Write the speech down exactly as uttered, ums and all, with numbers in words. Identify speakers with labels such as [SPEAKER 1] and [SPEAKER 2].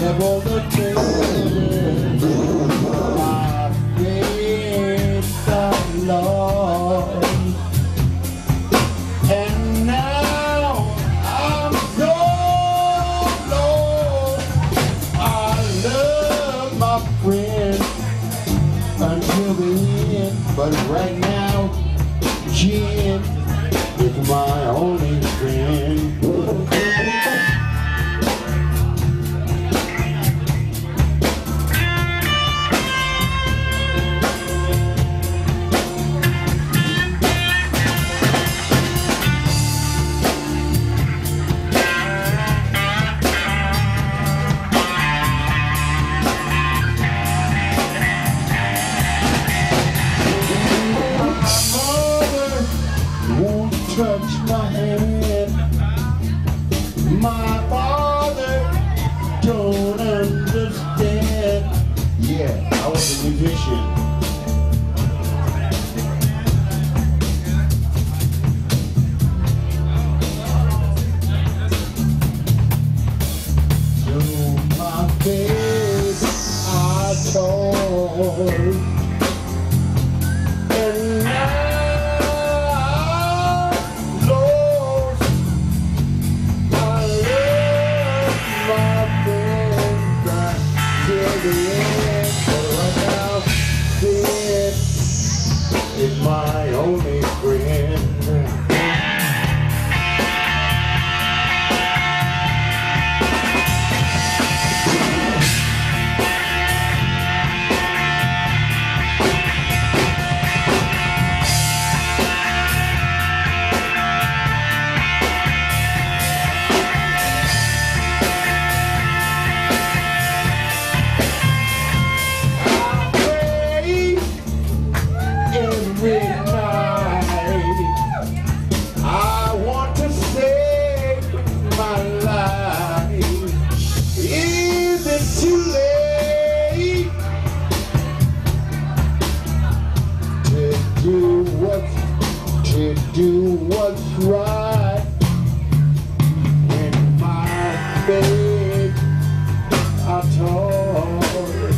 [SPEAKER 1] devil the things my faith the Lord. And now I'm so low. I love my friend until the end, but right now Jim is my only friend. Touch my hand. My father don't understand. Yeah, I was a musician. To my face I told. And now is my only friend. Every night I want to save my life. Is it too late to do what's to do what's right? In my faith I told